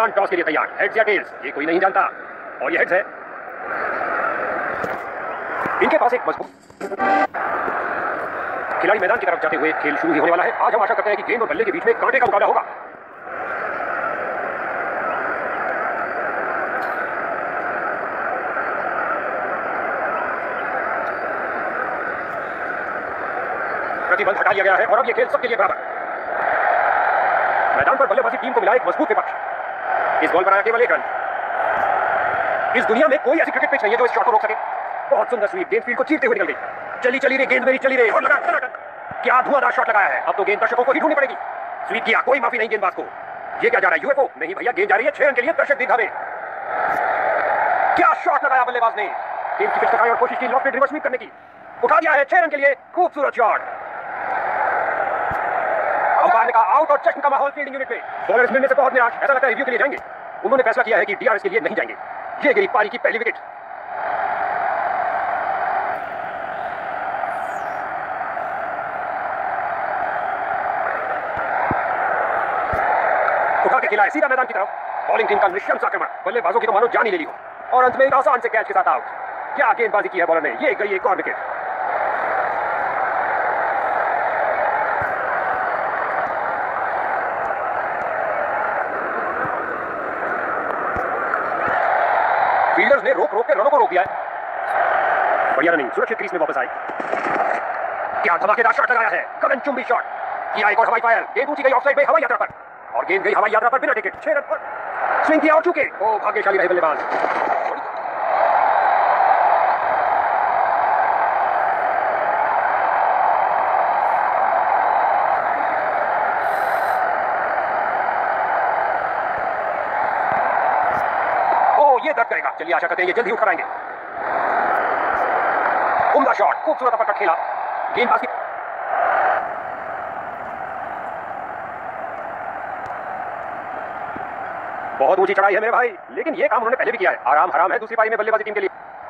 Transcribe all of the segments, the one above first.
कप्तान टॉस के लिए तैयार। हेड्स या टेल्स, ये कोई नहीं जानता, और ये हेड्स है। इनके पास एक मजबूत खिलाड़ी मैदान की तरफ जाते हुए खेल शुरू ही होने वाला है। आज हम आशा करते हैं कि गेंद और बल्ले के बीच में कांटे का मुकाबला होगा। प्रतिबंध हटा लिया गया है और अब ये खेल सबके लिए बराबर। मैदान पर बल्लेबाजी टीम को मिला एक मजबूत विपक्ष। इस बॉल पर आया केवल 1 रन। इस दुनिया में कोई ऐसी क्रिकेट पिच नहीं है जो इस शॉट को रोक सके। बहुत सुंदर स्वीप, गेंद फील्ड को चीरते हुए निकल गई। चली रे गेंद मेरी, चली रे, और लगा टनाटन। क्या धुआंधार शॉट लगाया है। अब तो गेंद दर्शकों को ही ढूंढनी पड़ेगी। स्वीप किया, कोई माफी नहीं गेंदबाज को। ये क्या जा रहा है, यूएफओ? नहीं भैया, गेंद जा रही है 6 रन के लिए। दर्शक दिखावे। क्या शॉट लगाया बल्लेबाज ने। गेंद की पिच लगाई और कोशिश की लॉफ्टेड रिवर्स स्वीप करने की। उठा दिया है 6 रन के लिए। खूबसूरत शॉट। अंपायर ने कहा आउट और जश्न का माहौल फील्डिंग यूनिट में। बॉलर इस मिलने से बहुत निराश। ऐसा लगता है रिव्यू के लिए जाएंगे। उन्होंने फैसला किया है कि डीआरएस के लिए नहीं जाएंगे। ये गिरी पारी की पहली विकेट। उठा के खिलाया सीधा मैदान की तरफ। बॉलिंग टीम का निशंस आक्रमण। बल्लेबाजों की तो मानो जान ही ले ली हो, और अंत में एक आसान से कैच के साथ आउट। क्या गेंदबाजी की है बॉलर ने। ये गई एक और विकेट। फील्डर्स ने रोक के रनों को रोक दिया है। बढ़िया रनिंग, सुरक्षित क्रीज में वापस आई। क्या धमाकेदार शॉट लगाया है। गगनचुंबी शॉट। किया एक और हवाई फायर। गेंद ऊंची गई ऑफसाइड में हवाई यात्रा पर, और गेंद गई हवाई यात्रा पर बिना टिकट। 6 रन पर स्विंग किया और चूके। ओ भाग्यशाली रहे बल्लेबाज। ये दर्द करेगा। चलिए आशा करते हैं ये जल्द ही उठ कर आएंगे। उम्दा शॉट, खूबसूरत अपरकट खेला। गेंदबाज की बहुत ऊंची चढ़ाई है मेरे भाई, लेकिन ये काम उन्होंने पहले भी किया है। आराम हराम है दूसरी पारी में बल्लेबाजी टीम के लिए।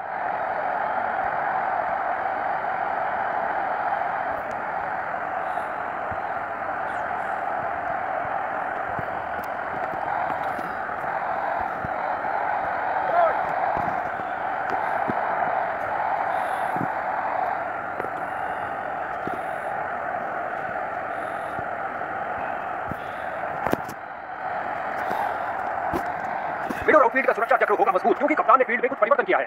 मिड और आउटफील्ड का सुरक्षा चक्र होगा मजबूत, क्योंकि कप्तान ने फील्ड में कुछ परिवर्तन किया है।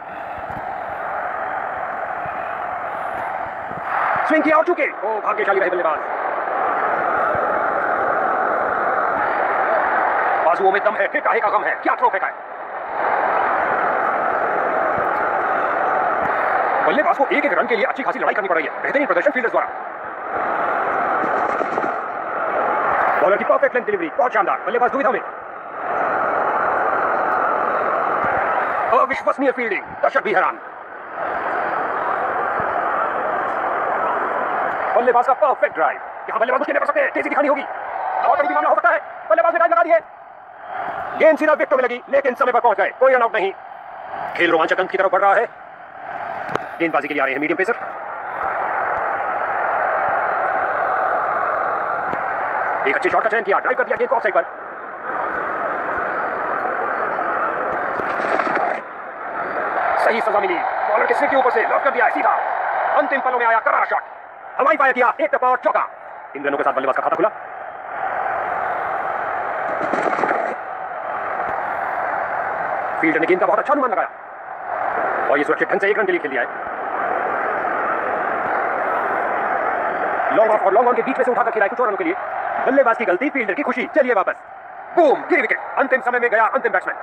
स्विंग किया और चूके। ओ भाग्यशाली रहे बल्लेबाज। बाजुओं में दम है, फिर काहे का गम है। क्या थ्रो फेंका है। बल्लेबाज को एक रन के लिए अच्छी खासी लड़ाई करनी पड़ रही है। बेहतरीन प्रदर्शन फील्डर्स द्वारा। बॉलर की परफेक्ट लेंथ डिलीवरी, बहुत शानदार। बल्लेबाज दुविधा में। अविश्वसनीय फील्डिंग, दर्शक भी हैरान। बल्लेबाज का परफेक्ट ड्राइव। यहां बल्लेबाज मुश्किल कर सकते हैं, तेजी दिखानी होगी। और कभी भी मामला हो सकता है। बल्लेबाज ने ड्राइव लगा दी है। गेंद सीधा विकेटों में लगी, लेकिन समय पर पहुंच गए। कोई रन आउट नहीं। खेल रोमांचक अंक की तरफ बढ़ रहा है। गेंदबाजी के लिए आ रहे हैं मीडियम पेसर। एक अच्छे शॉट का चयन किया, ड्राइव कर दिया गेंद को ऑफसाइड पर। सही सजा मिली। बॉलर के सिर के ऊपर से लॉक कर दिया है सीधा। अंतिम पलों में आया करारा शॉट। हवाई फायर किया, एक टप्पा और चौका। इन रनों के साथ बल्लेबाज का खाता खुला। फील्डर ने गेंद का बहुत अच्छा अनुमान लगाया, और ये सुरक्षित ढंग से 1 रन के लिए खेल दिया है। लॉन्ग ऑफ और लॉन्ग ऑन के बीच में से उठाकर खिलाया कुछ और रनों के लिए। बल्लेबाज की गलती, फील्डर की खुशी। चलिए वापस। बूम, गिरी विकेट। अंतिम समय में गया अंतिम बैट्समैन।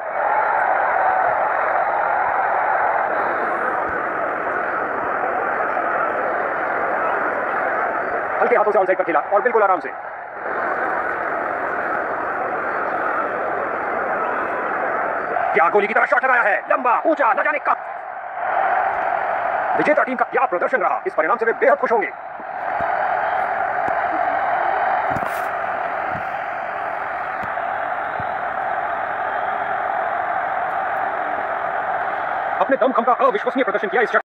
हल्के हाथों से ऑनसाइड पर खेला और बिल्कुल आराम से। क्या गोली की तरह शॉट लगाया है। लंबा, ऊंचा, न जाने कब। विजेता टीम का क्या प्रदर्शन रहा। इस परिणाम से वे बेहद खुश होंगे। अपने दमखम का अविश्वसनीय प्रदर्शन किया इस